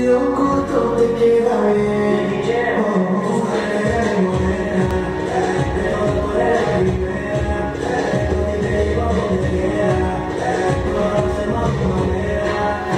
vestido corto te queda bien. Oh, morena, tú eres la primera, te llevo donde quiera, lo hacemos a tu manera.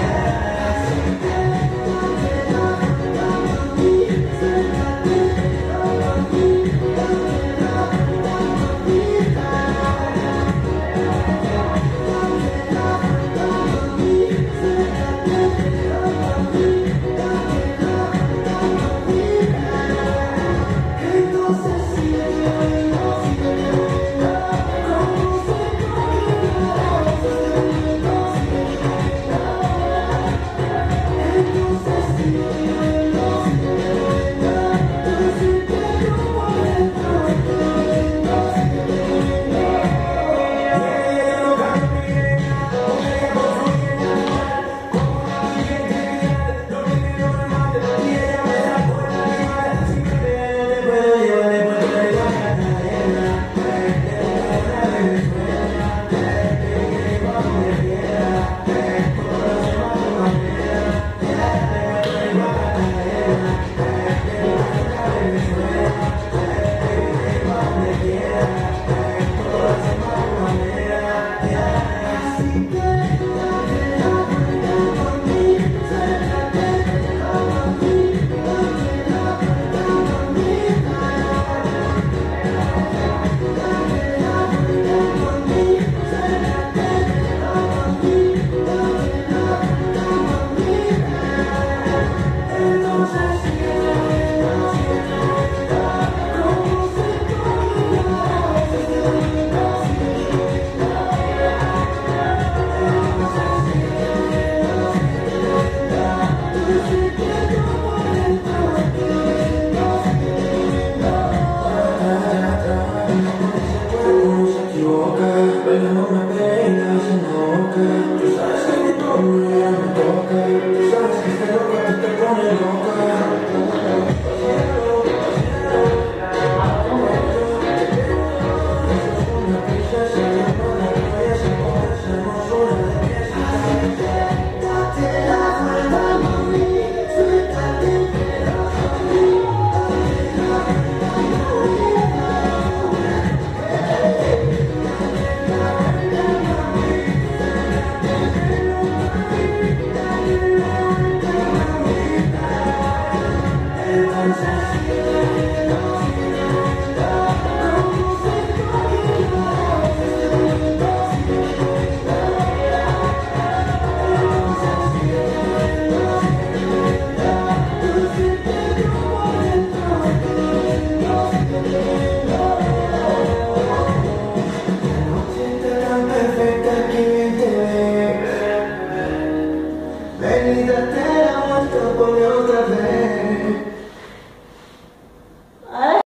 Pero no me pegas en la boca. Tú sabes que tu mujer me toca. Tú sabes que este loco te pone loca. Una princesa llamada cabeza, somos una de piezas. Date la vuelta, mami, suéltate el pelo, mami. Ven y date la vuelta, ponme otra vez.